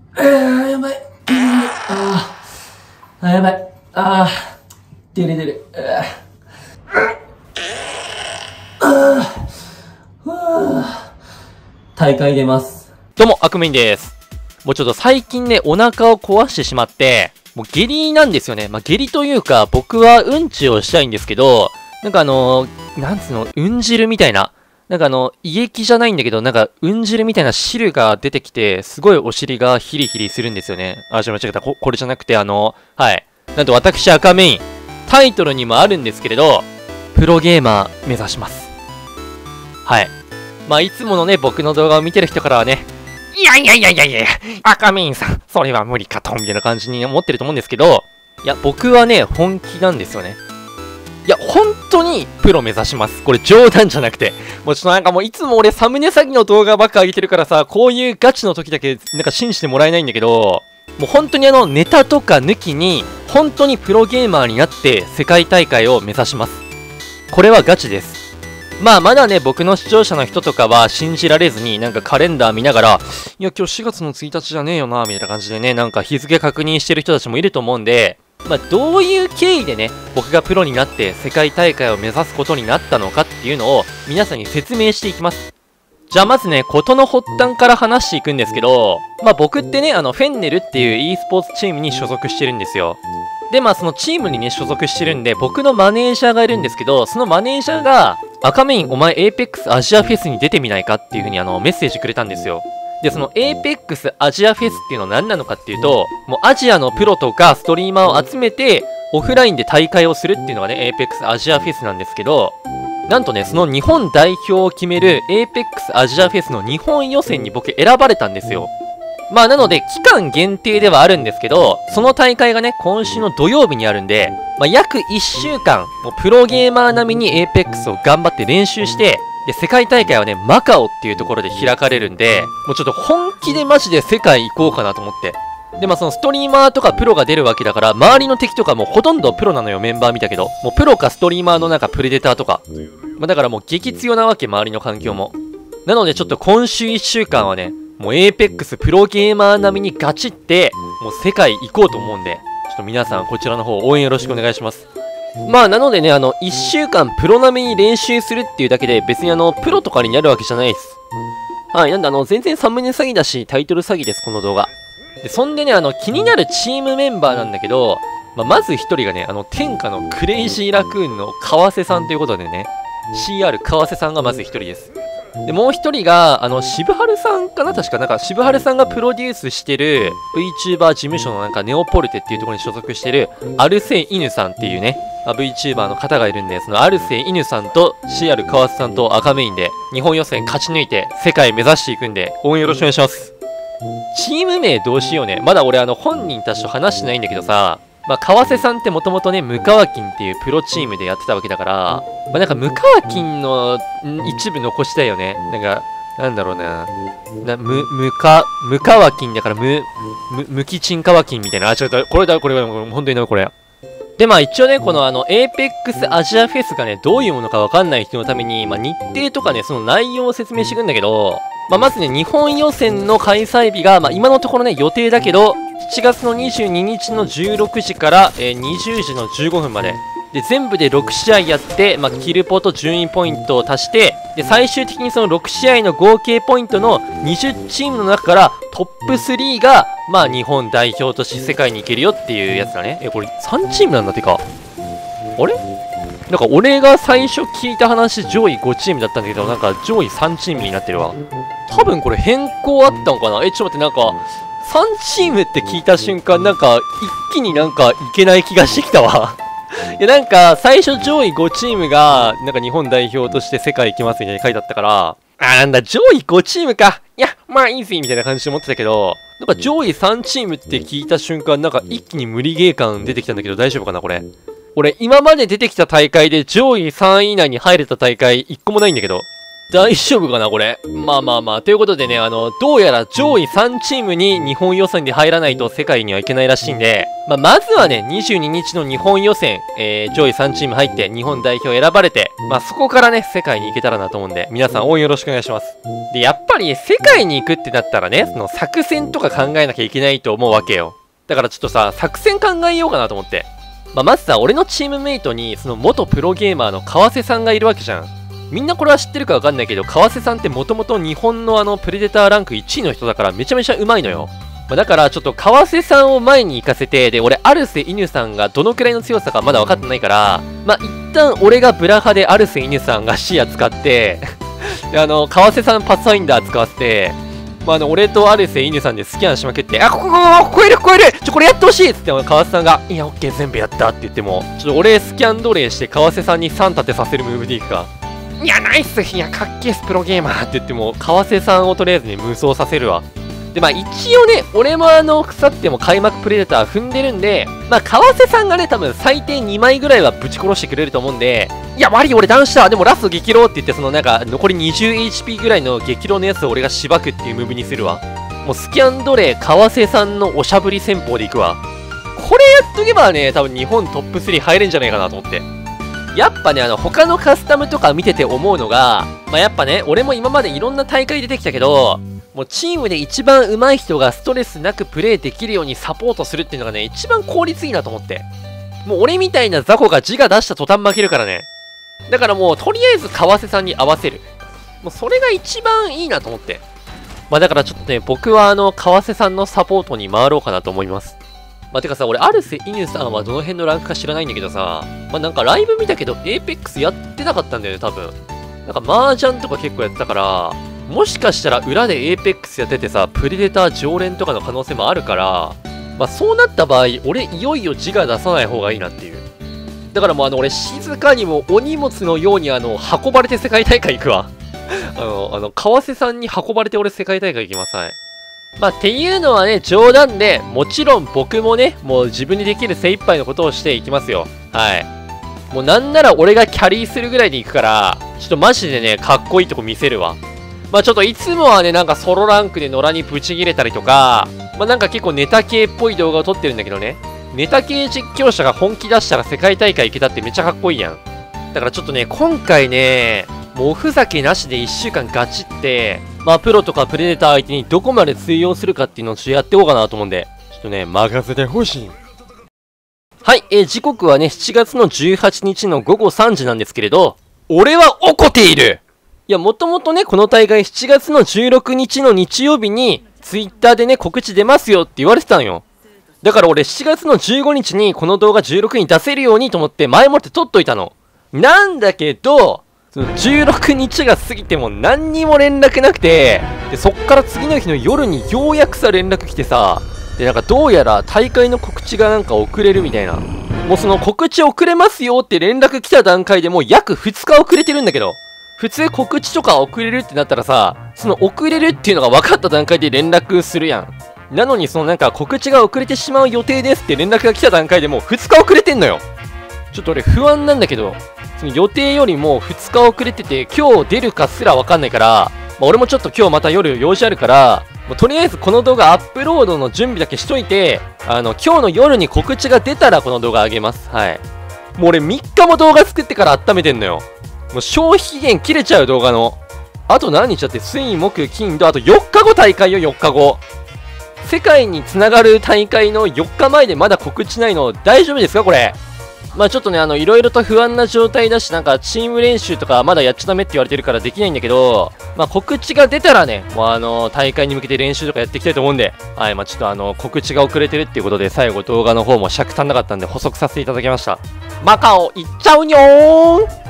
やばい。やばい。出る。大会出ます。 どうも、アクメインです。もうちょっと最近ね、お腹を壊してしまって、もう下痢なんですよね。下痢というか、僕はうんちをしたいんですけど、なんかなんつうの、うん汁みたいな。胃液じゃないんだけど、うん汁みたいな汁が出てきて、すごいお尻がヒリヒリするんですよね。間違えた。これじゃなくて、はい。なんと私、赤メイン、タイトルにもあるんですけれど、プロゲーマー目指します。はい。いつものね、僕の動画を見てる人からはね、いや、赤メインさん、それは無理かと、みたいな感じに思ってると思うんですけど、いや、僕はね、本気なんですよね。いや、本当にプロ目指します。これ冗談じゃなくて。もうちょっともういつも俺サムネ詐欺の動画ばっか上げてるからさ、こういうガチの時だけ信じてもらえないんだけど、もう本当にネタとか抜きに、本当にプロゲーマーになって世界大会を目指します。これはガチです。まだね、僕の視聴者の人とかは信じられずに、カレンダー見ながら、いや、今日4月の1日じゃねえよな、みたいな感じでね、日付確認してる人たちもいると思うんで、どういう経緯でね、僕がプロになって世界大会を目指すことになったのかっていうのを皆さんに説明していきます。じゃあまずね、事の発端から話していくんですけど、僕ってね、フェンネルっていう e スポーツチームに所属してるんですよ。で、そのチームにね、所属してるんで、僕のマネージャーがいるんですけど、そのマネージャーが、赤メインお前 APEX アジアフェスに出てみないかっていう風にメッセージくれたんですよ。で、その APEX アジアフェスっていうのは何なのかっていうと、もうアジアのプロとかストリーマーを集めて、オフラインで大会をするっていうのがね、APEX アジアフェスなんですけど、なんとね、その日本代表を決める APEX アジアフェスの日本予選に僕選ばれたんですよ。なので、期間限定ではあるんですけど、その大会がね、今週の土曜日にあるんで、約1週間、もうプロゲーマー並みに APEX を頑張って練習して、で、世界大会はね、マカオっていうところで開かれるんで、もうちょっと本気でマジで世界行こうかなと思って。で、そのストリーマーとかプロが出るわけだから、周りの敵とかもほとんどプロなのよ、メンバー見たけど。もうプロかストリーマーのプレデターとか。だからもう激強なわけ、周りの環境も。なのでちょっと今週1週間はね、もう APEX プロゲーマー並みにガチって、もう世界行こうと思うんで、ちょっと皆さんこちらの方応援よろしくお願いします。なのでね、1週間プロ並みに練習するっていうだけで、別にプロとかになるわけじゃないです。はい、なんで全然サムネ詐欺だし、タイトル詐欺です、この動画。で、そんでね、気になるチームメンバーなんだけど、まず一人がね、天下のクレイジーラクーンの川瀬さんということでね、CR 川瀬さんがまず一人です。で、もう一人が、渋春さんかな確か、渋春さんがプロデュースしてる VTuber 事務所のネオポルテっていうところに所属してる、アルセイ犬さんっていうね、VTuber の方がいるんで、そのアルセイ犬さんと CR 川瀬さんと赤メインで、日本予選勝ち抜いて、世界目指していくんで、応援よろしくお願いします。チーム名どうしようね。まだ俺本人たちと話してないんだけどさ、川瀬さんってもともとね、ムカワキンっていうプロチームでやってたわけだから、ムカワキンの一部残したいよね。なんだろうな。ムカワキンだからムキチンカワキンみたいな。違う、これ本当にこれ。で、一応ね、このAPEX アジアフェスがね、どういうものかわかんない人のために、日程とかね、その内容を説明していくんだけど、まずね、日本予選の開催日が、今のところね、予定だけど、7月の22日の16時から、20時の15分まで。で、全部で6試合やって、キルポと順位ポイントを足して、で、最終的にその6試合の合計ポイントの20チームの中からトップ3が、日本代表として世界に行けるよっていうやつだね。これ3チームなんだってか。あれ俺が最初聞いた話上位5チームだったんだけど、上位3チームになってるわ。多分これ変更あったのかな。ちょっと待って、3チームって聞いた瞬間、一気にいけない気がしてきたわ。いや最初上位5チームが、日本代表として世界行きますみたいに書いてあったから、上位5チームか。いや、いいぜみたいな感じで思ってたけど、上位3チームって聞いた瞬間、一気に無理ゲー感出てきたんだけど、大丈夫かなこれ。俺、今まで出てきた大会で上位3位以内に入れた大会1個もないんだけど。 大丈夫かなこれ。まあまあまあ。ということでね、どうやら上位3チームに日本予選で入らないと世界にはいけないらしいんで、まずはね、22日の日本予選、上位3チーム入って日本代表選ばれて、そこからね、世界に行けたらなと思うんで、皆さん応援よろしくお願いします。で、やっぱり世界に行くってなったらね、その作戦とか考えなきゃいけないと思うわけよ。だからちょっとさ、作戦考えようかなと思って。まずさ、俺のチームメイトに、その元プロゲーマーの川瀬さんがいるわけじゃん。みんなこれは知ってるかわかんないけど、川瀬さんってもともと日本のプレデターランク1位の人だからめちゃめちゃうまいのよ。だからちょっと川瀬さんを前に行かせて、で、俺、アルセイヌさんがどのくらいの強さかまだ分かってないから、一旦俺がブラハでアルセイヌさんが視野使って、で、川瀬さんパスファインダー使わせて、俺とアルセイヌさんでスキャンしまくって、ここいるこれやってほしいっつって川瀬さんが、いや、オッケー全部やったって言っても、ちょっと俺スキャン奴隷して川瀬さんに3立てさせるムーブでいくか。いや、ナイス、いや、かっけえスプロゲーマーって言っても、川瀬さんをとりあえずね、無双させるわ。で、一応ね、俺も腐っても開幕プレデター踏んでるんで、川瀬さんがね、多分最低2枚ぐらいはぶち殺してくれると思うんで、いや、悪い、俺ダウンした。でもラスト激ローって言って、残り 20HP ぐらいの激ローのやつを俺がしばくっていうムーブにするわ。もうスキャン奴隷、川瀬さんのおしゃぶり戦法でいくわ。これやっとけばね、多分日本トップ3入れんじゃないかなと思って。やっぱね、他のカスタムとか見てて思うのが、やっぱね、俺も今までいろんな大会出てきたけど、もうチームで一番上手い人がストレスなくプレイできるようにサポートするっていうのがね、一番効率いいなと思って。もう俺みたいな雑魚が自我出した途端負けるからね。だからもう、とりあえず川瀬さんに合わせる。もうそれが一番いいなと思って。だからちょっとね、僕は川瀬さんのサポートに回ろうかなと思います。てかさ、俺、アルセイヌさんはどの辺のランクか知らないんだけどさ、なんかライブ見たけど、エーペックスやってなかったんだよね、多分。なんか、麻雀とか結構やってたから、もしかしたら裏でエーペックスやっててさ、プレデター常連とかの可能性もあるから、そうなった場合、俺、いよいよ自我出さない方がいいなっていう。だからもう俺、静かにもお荷物のように運ばれて世界大会行くわ。川瀬さんに運ばれて俺世界大会行きます。はい。っていうのはね、冗談で、もちろん僕もね、もう自分にできる精一杯のことをしていきますよ。はい。もうなんなら俺がキャリーするぐらいで行くから、ちょっとマジでね、かっこいいとこ見せるわ。ちょっといつもはね、なんかソロランクで野良にブチ切れたりとか、なんか結構ネタ系っぽい動画を撮ってるんだけどね。ネタ系実況者が本気出したら世界大会行けたってめっちゃかっこいいやん。だからちょっとね、今回ね、もうおふざけなしで1週間ガチって、プロとかプレデター相手にどこまで通用するかっていうのをちょっとやっていこうかなと思うんで、ちょっとね、任せてほしい。はい、時刻はね、7月の18日の午後3時なんですけれど、俺は怒っている。いや、もともとね、この大会7月の16日の日曜日に、ツイッターでね、告知出ますよって言われてたのよ。だから俺7月の15日にこの動画16に出せるようにと思って前もって撮っといたの。なんだけど、その16日が過ぎても何にも連絡なくて、で、そっから次の日の夜にようやくさ連絡来てさ、で、なんかどうやら大会の告知がなんか遅れるみたいな。もうその告知遅れますよって連絡来た段階でもう約2日遅れてるんだけど、普通告知とか遅れるってなったらさ、その遅れるっていうのが分かった段階で連絡するやん。なのにそのなんか告知が遅れてしまう予定ですって連絡が来た段階でもう2日遅れてんのよ。ちょっと俺不安なんだけど、その予定よりも2日遅れてて今日出るかすら分かんないから、俺もちょっと今日また夜用事あるから、もうとりあえずこの動画アップロードの準備だけしといて、今日の夜に告知が出たらこの動画あげます。はい。もう俺3日も動画作ってから温めてんのよ。もう消費期限切れちゃう動画の。あと何日だって水木金土、あと4日後大会よ、4日後。世界につながる大会の4日前でまだ告知ないの大丈夫ですかこれ。ちょっとね、いろいろと不安な状態だし、なんかチーム練習とかまだやっちゃダメって言われてるからできないんだけど、告知が出たらね、もう大会に向けて練習とかやっていきたいと思うんで、はい、ちょっと告知が遅れてるっていうことで、最後動画の方も尺足んなかったんで補足させていただきました。マカオ行っちゃうにょーん。